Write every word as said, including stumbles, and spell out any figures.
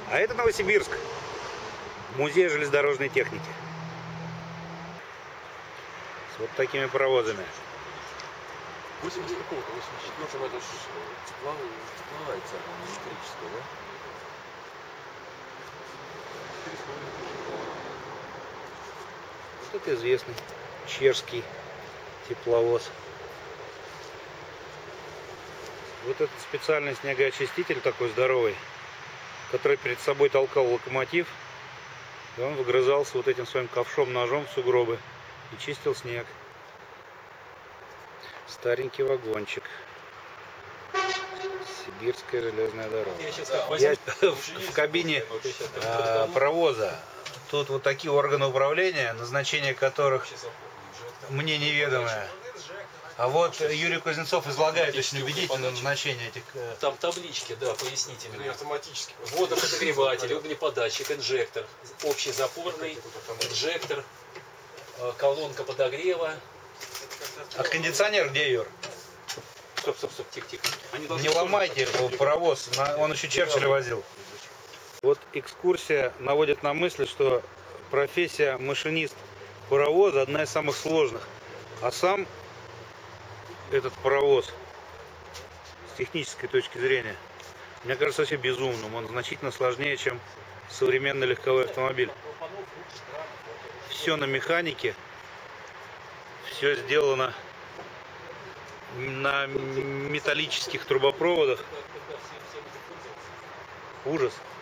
А это Новосибирск, музей железнодорожной техники. С вот такими паровозами. восемьдесят какого-то, восемьдесят четвёртого это тепловая царь, электрическая, да? Вот это известный чешский тепловоз. Вот этот специальный снегоочиститель такой здоровый, который перед собой толкал локомотив, и он выгрызался вот этим своим ковшом ножом в сугробы и чистил снег. Старенький вагончик. Сибирская железная дорога. Я в, в кабине э, паровоза. Тут вот такие органы управления, назначение которых мне неведомое. А вот Юрий Кузнецов излагает очень убедительно назначение этих... Там таблички, да, пояснительные. Автоматически. Водоподогреватель, углеподатчик, инжектор, общий запорный, инжектор, колонка подогрева. А кондиционер где, Юр? Стоп, стоп, стоп, тихо, тихо. Не ломайте паровоз, он еще Черчилля возил. Вот экскурсия наводит на мысль, что профессия машинист паровоза одна из самых сложных. А сам этот паровоз с технической точки зрения, мне кажется, вообще безумным. Он значительно сложнее, чем современный легковой автомобиль. Все на механике, все сделано на металлических трубопроводах. Ужас.